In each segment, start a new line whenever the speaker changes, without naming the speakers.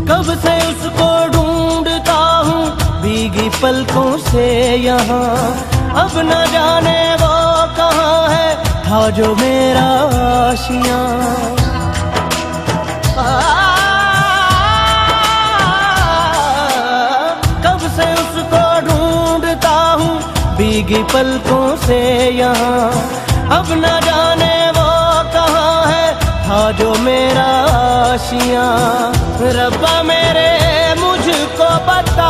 कब से उसको ढूंढता हूँ भीगी पलकों से यहाँ, अब न जाने वो कहाँ है था जो मेरा आशियाँ। कब से उसको ढूंढता हूँ भीगी पलकों से यहाँ, अब न जाने वो कहाँ है था जो मेरा आशियाँ। रब्बा मेरे मुझको बता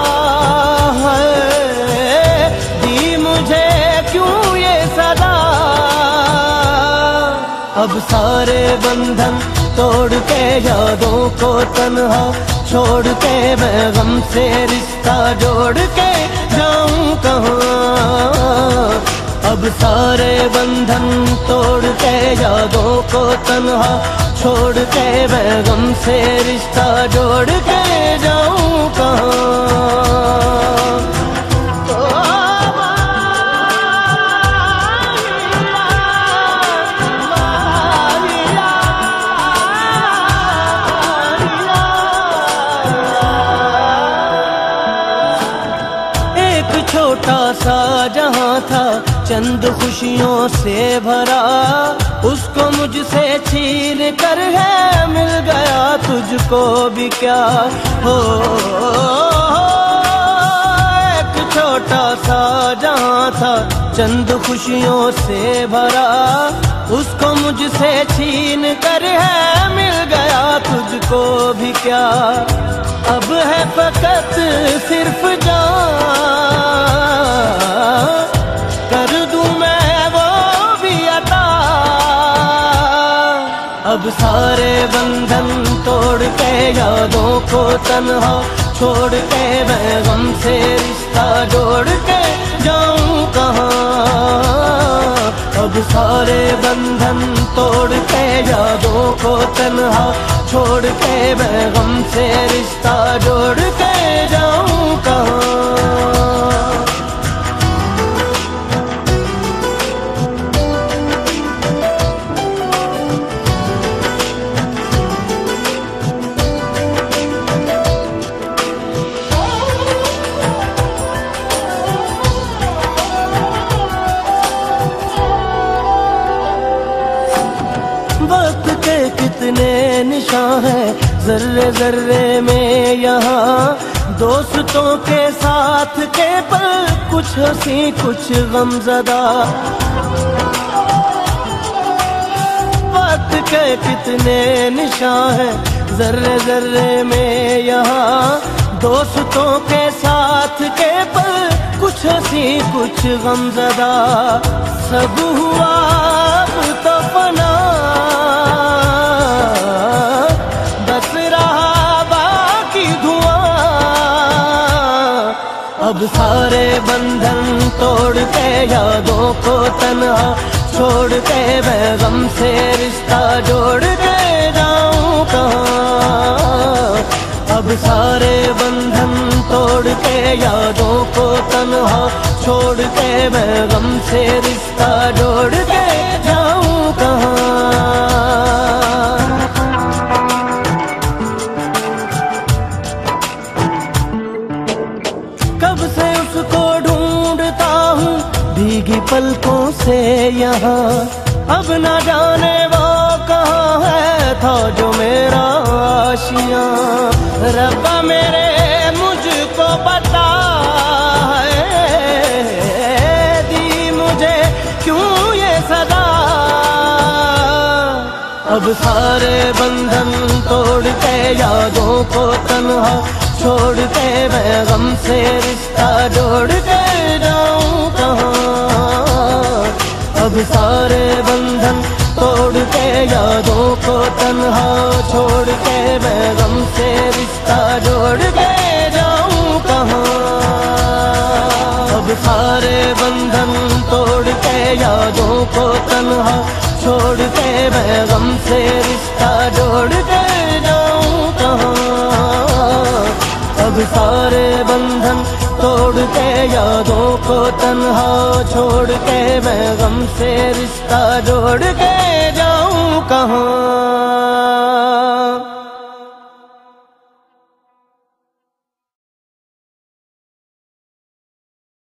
है दी मुझे क्यों ये सदा, अब सारे बंधन तोड़ के यादों को तन्हा छोड़ के मैं गम से रिश्ता जोड़ के जाऊं कहाँ। अब सारे बंधन तोड़ के यादों को तन्हा छोड़ के मैं गम से रिश्ता जोड़ के जाऊं कहाँ। छोटा सा जहां था चंद खुशियों से भरा, उसको मुझसे छीन कर है मिल गया तुझको भी क्या हो। एक छोटा सा जहां था चंद खुशियों से भरा, उसको मुझसे छीन कर है मिल गया तुझको भी क्या। अब है फकत सिर्फ जान कर दूं मैं वो भी अता, अब सारे बंधन तोड़ के यादों को तन्हा छोड़ के मैं गम से रिश्ता जोड़ के जाऊं कहाँ। अब सारे बंधन तोड़ के यादों को तन्हा छोड़ के मैं गम से रिश्ता जोड़ के जाऊं कहाँ। वक्त के कितने निशान हैं जर्रे जर्रे में यहाँ, दोस्तों के साथ के पल कुछ हंसी कुछ गमज़दा। वक्त के कितने निशान हैं जर्रे जर्रे में यहाँ, दोस्तों के साथ के पल कुछ हंसी कुछ गमज़दा। सब हुआ अब तो फना बस रहा बाकी धुआं, अब सारे बंधन तोड़ के यादों को तन्हा छोड़ के मैं गम से रिश्ता जोड़ के जाऊं कहाँ। अब सारे बंधन तोड़ के यादों को तन्हा छोड़ के मैं गम से रिश्ता जोड़ के जाऊं कहाँ। कब से उसको ढूंढता हूँ भीगी पलकों से यहाँ, अब न जाने वो कहाँ है था जो मेरा आशियाँ। रब्बा मेरे मुझको बता है दी मुझे क्यों ये सदा, अब सारे बंधन तोड़ के यादों को तन्हा छोड़ के मैं गम से रिश्ता जोड़ के जाऊं कहाँ। अब सारे बंधन तोड़ के यादों को तन्हा छोड़ के मैं गम से रिश्ता जोड़ के जाऊं कहाँ। अब सारे बंधन तोड़ के यादों को तन्हा छोड़ के मैं गम से रिश्ता जोड़ के जाऊं कहाँ। अब सारे बंधन तोड़ के यादों को तन्हा छोड़ के मैं गम से रिश्ता जोड़ के जाऊं कहाँ।